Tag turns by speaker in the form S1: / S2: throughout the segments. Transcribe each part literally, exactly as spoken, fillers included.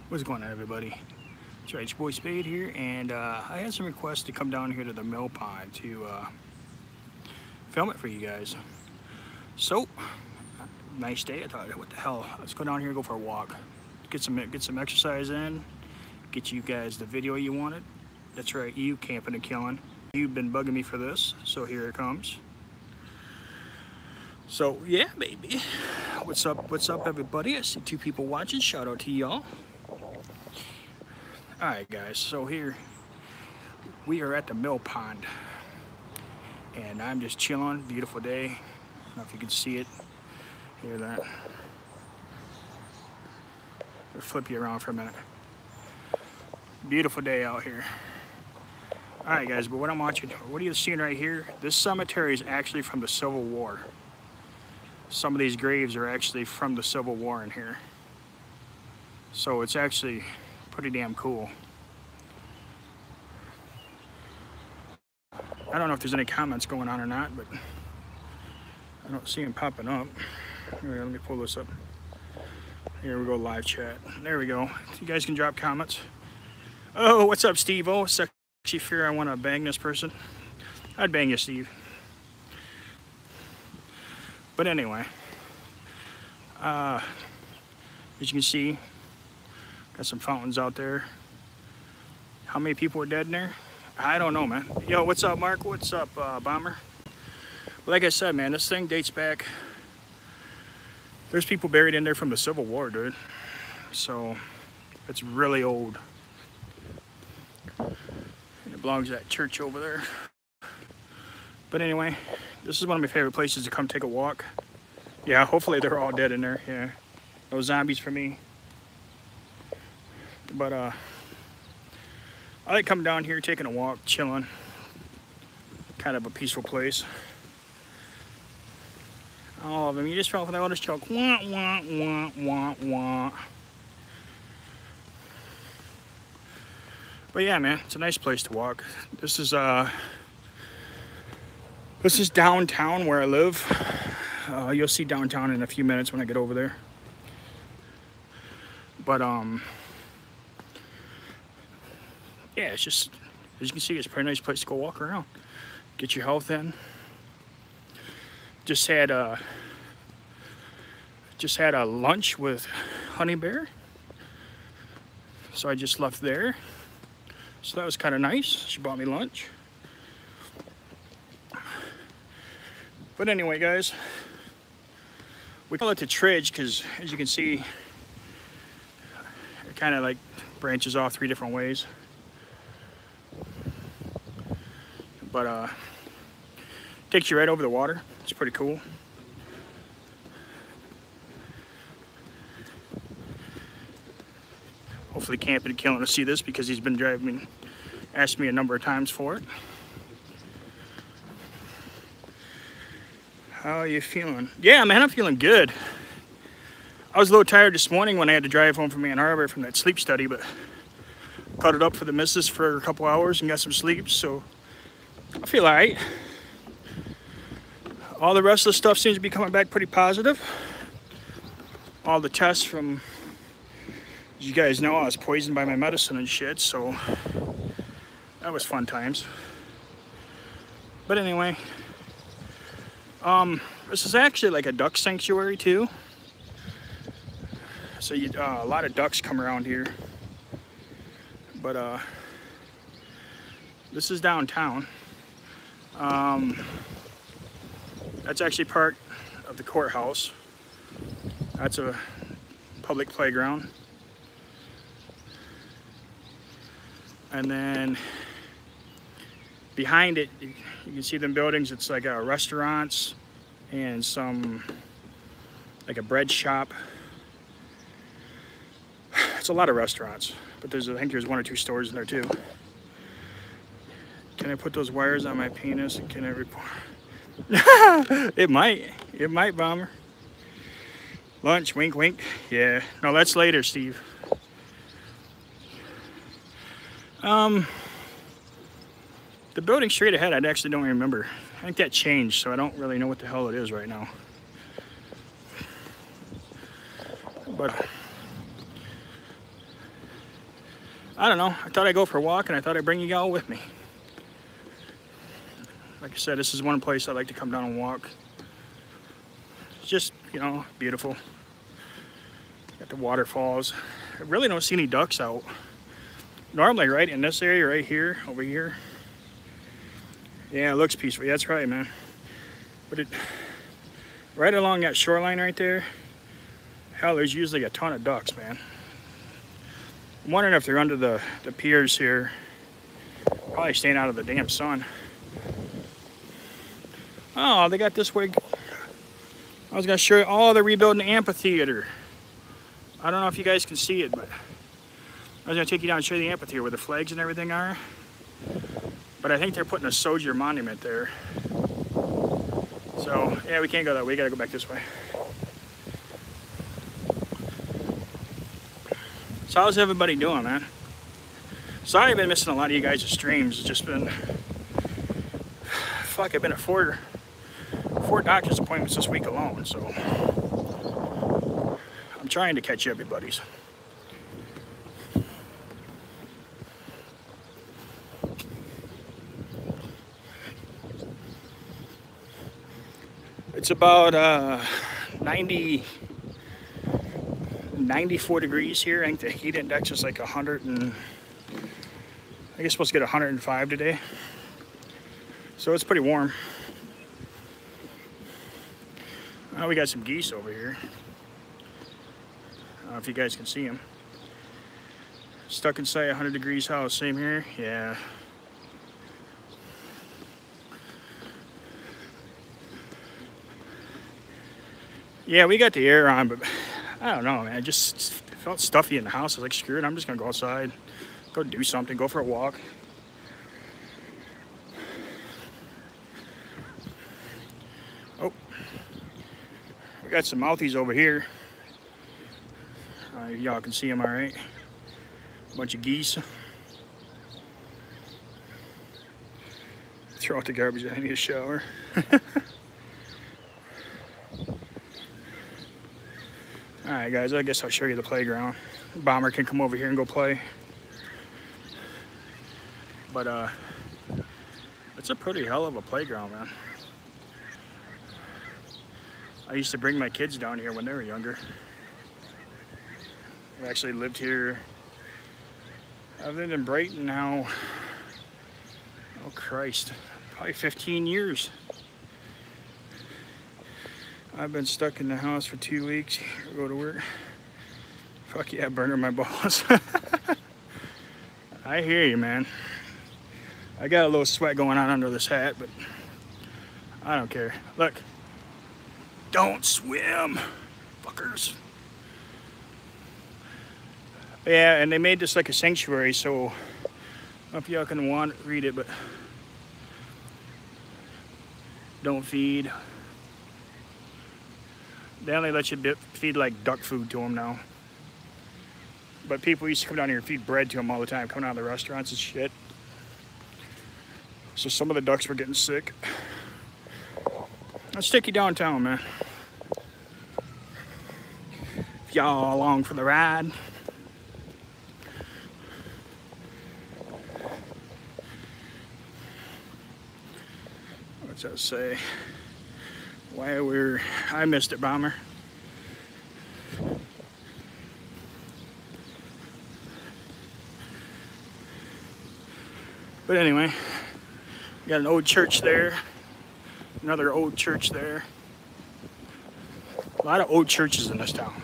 S1: What's going on, everybody? It's right, your boy Spade here, and uh, I had some requests to come down here to the mill pond to uh, film it for you guys. So, nice day. I thought, what the hell? Let's go down here and go for a walk. Get some get some exercise in. Get you guys the video you wanted. That's right, you camping and killing. You've been bugging me for this, so here it comes. So yeah, baby. What's up? What's up, everybody? I see two people watching. Shout out to y'all. Alright guys, so here we are at the mill pond and I'm just chilling. Beautiful day. I don't know if you can see it, hear that. I'll flip you around for a minute. Beautiful day out here. Alright guys, but what I'm watching, what are you seeing right here? This cemetery is actually from the Civil War. Some of these graves are actually from the Civil War in here. So it's actually pretty damn cool. I don't know if there's any comments going on or not, but I don't see them popping up. Here, let me pull this up. Here we go, live chat. There we go. You guys can drop comments. Oh, what's up, Steve? Oh, sexy fear, I want to bang this person. I'd bang you, Steve. But anyway, uh, as you can see, got some fountains out there. How many people are dead in there? I don't know, man. Yo, what's up, Mark? What's up, uh, Bomber? Like I said, man, this thing dates back. There's people buried in there from the Civil War, dude. So, it's really old. And it belongs to that church over there. But anyway, this is one of my favorite places to come take a walk. Yeah, hopefully they're all dead in there. Yeah, no zombies for me. But, uh... I like coming down here, taking a walk, chilling. Kind of a peaceful place. All of them, you just fell for that oldest joke. Wah, wah, wah, wah, wah. But yeah, man, it's a nice place to walk. This is, uh, this is downtown where I live. Uh, you'll see downtown in a few minutes when I get over there. But, um... yeah, it's just, as you can see, it's a pretty nice place to go walk around. Get your health in. Just had a, just had a lunch with Honey Bear. So I just left there. So that was kind of nice. She bought me lunch. But anyway, guys, we call it the Tridge because, as you can see, it kind of like branches off three different ways. But uh, takes you right over the water. It's pretty cool. Hopefully Camping and Killing to see this because he's been driving, asked me a number of times for it. How are you feeling? Yeah, man, I'm feeling good. I was a little tired this morning when I had to drive home from Ann Arbor from that sleep study, but caught it up for the missus for a couple hours and got some sleep, so I feel all right. All the rest of the stuff seems to be coming back pretty positive. All the tests from, as you guys know, I was poisoned by my medicine and shit, so that was fun times. But anyway, um, this is actually like a duck sanctuary too. So you, uh, a lot of ducks come around here. But uh, this is downtown. Um, that's actually part of the courthouse. That's a public playground. And then behind it, you can see them buildings. It's like uh, restaurants and some, like a bread shop. It's a lot of restaurants, but there's, I think there's one or two stores in there too. Can I put those wires on my penis and can I report? It might. It might, Bomber. Lunch, wink, wink. Yeah. No, that's later, Steve. Um, the building straight ahead, I actually don't remember. I think that changed, so I don't really know what the hell it is right now. But I don't know. I thought I'd go for a walk, and I thought I'd bring you all with me. Like I said, this is one place I like to come down and walk. It's just, you know, beautiful. Got the waterfalls. I really don't see any ducks out. Normally, right in this area, right here, over here. Yeah, it looks peaceful. Yeah, that's right, man. But it, right along that shoreline right there, hell, there's usually a ton of ducks, man. I'm wondering if they're under the, the piers here. Probably staying out of the damn sun. Oh, they got this way. I was going to show you, oh, they're rebuilding the amphitheater. I don't know if you guys can see it, but I was going to take you down and show you the amphitheater where the flags and everything are. But I think they're putting a soldier monument there. So, yeah, we can't go that way. We got to go back this way. So how's everybody doing, man? Sorry I've been missing a lot of you guys' streams. It's just been... Fuck, I've been at four... Four doctor's appointments this week alone, so I'm trying to catch everybody's. It's about uh, ninety, ninety-four degrees here. I think the heat index is like one hundred and I guess supposed to get one hundred and five today, so it's pretty warm. Oh, we got some geese over here. I don't know if you guys can see them. Stuck inside a one hundred degrees house. Same here. Yeah. Yeah, we got the air on, but I don't know, man. I just felt stuffy in the house. I was like, screw it. I'm just going to go outside, go do something, go for a walk. Oh. We got some mouthies over here. Uh, y'all can see them all right. Bunch of geese. Throw out the garbage. I need a shower. Alright guys, I guess I'll show you the playground. Bomber can come over here and go play. But uh, it's a pretty hell of a playground, man. I used to bring my kids down here when they were younger. I actually lived here. I've lived in Brighton now, oh Christ, probably fifteen years. I've been stuck in the house for two weeks. Go to work. Fuck yeah, burning my balls. I hear you, man. I got a little sweat going on under this hat, but I don't care. Look. Don't swim, fuckers. Yeah, and they made this like a sanctuary, so I don't know if y'all can want read it, but don't feed. They only let you feed like duck food to them now. But people used to come down here and feed bread to them all the time, coming out of the restaurants and shit. So some of the ducks were getting sick. Let's take you downtown, man. If y'all along for the ride. What's that say? Why we're... I missed it, Bomber. But anyway, we got an old church there. Another old church there. A lot of old churches in this town.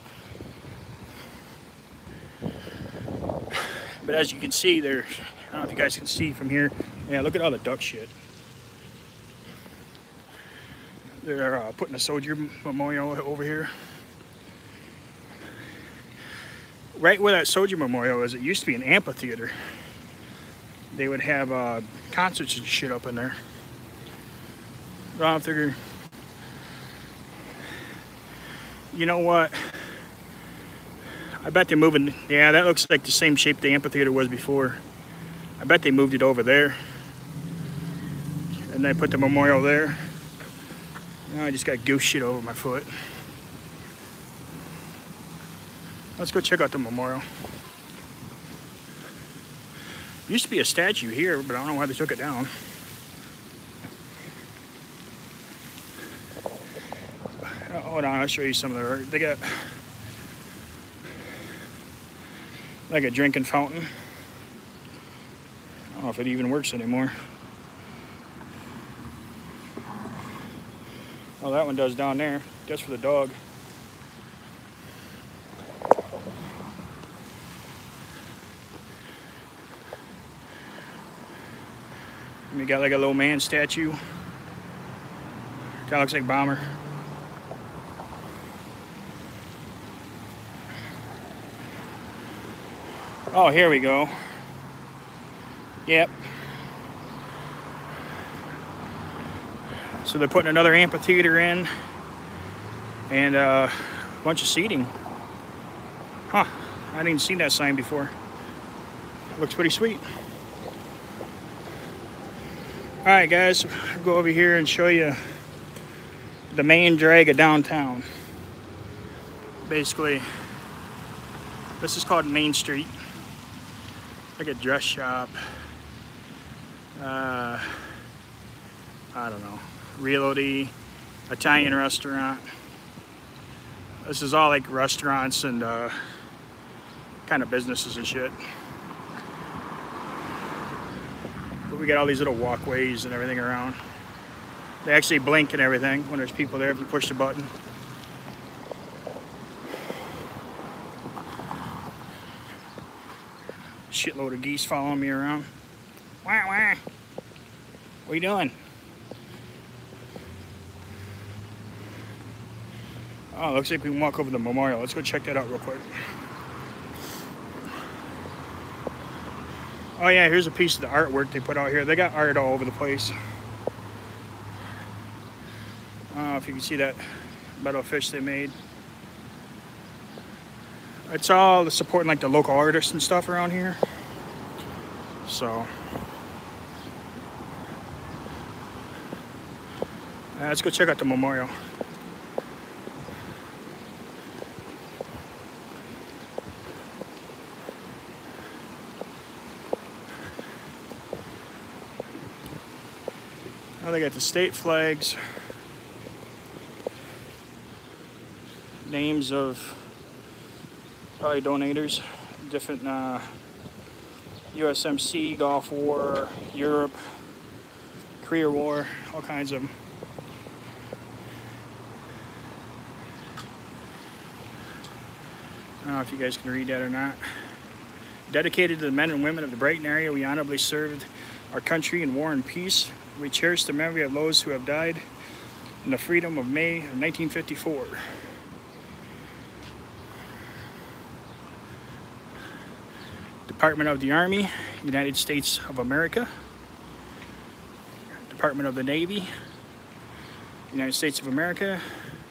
S1: But as you can see there, I don't know if you guys can see from here. Yeah, look at all the duck shit. They're uh, putting a soldier memorial over here. Right where that soldier memorial is, it used to be an amphitheater. They would have uh, concerts and shit up in there. I don't figure. You know what? I bet they're moving. Yeah, that looks like the same shape the amphitheater was before. I bet they moved it over there. And they put the memorial there. Now I just got goose shit over my foot. Let's go check out the memorial. Used to be a statue here, but I don't know why they took it down. Oh, hold on, I'll show you some of their. They got like a drinking fountain. I don't know if it even works anymore. Oh, that one does down there. Just for the dog. And we got like a little man statue. Kind of looks like Bomber. Oh, here we go. Yep. So they're putting another amphitheater in and uh, a bunch of seating. Huh, I hadn't even seen that sign before. Looks pretty sweet. All right, guys, I'll go over here and show you the main drag of downtown. Basically, this is called Main Street. Like a dress shop. Uh, I don't know. Realty, Italian restaurant. This is all like restaurants and uh, kind of businesses and shit. But we got all these little walkways and everything around. They actually blink and everything when there's people there if you push the button. Shitload of geese following me around. Wah, wah. What are you doing? Oh, looks like we can walk over the memorial. Let's go check that out real quick. Oh yeah, here's a piece of the artwork they put out here. They got art all over the place. I don't know if you can see that metal fish they made. It's all supporting like the local artists and stuff around here. So uh, let's go check out the memorial. Now they got the state flags, names of probably donators, different uh, U S M C, Gulf War, Europe, Korea War, all kinds of them. I don't know if you guys can read that or not. Dedicated to the men and women of the Brighton area, we honorably served our country in war and peace. We cherish the memory of those who have died in the freedom of May of nineteen fifty-four. Department of the Army, United States of America. Department of the Navy, United States of America.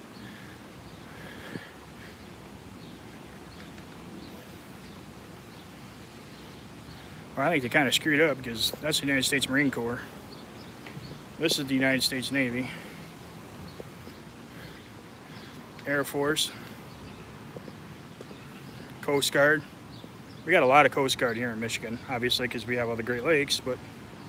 S1: Well, I think they kind of screwed up because that's the United States Marine Corps. This is the United States Navy. Air Force. Coast Guard. We got a lot of Coast Guard here in Michigan, obviously, because we have all the Great Lakes, but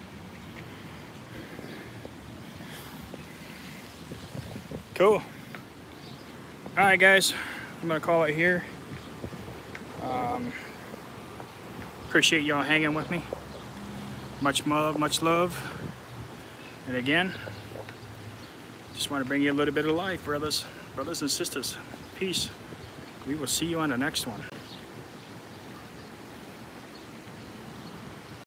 S1: cool. All right, guys, I'm gonna call it here. Um, appreciate y'all hanging with me. Much love, much love. And again, just want to bring you a little bit of life, brothers, brothers and sisters. Peace. We will see you on the next one.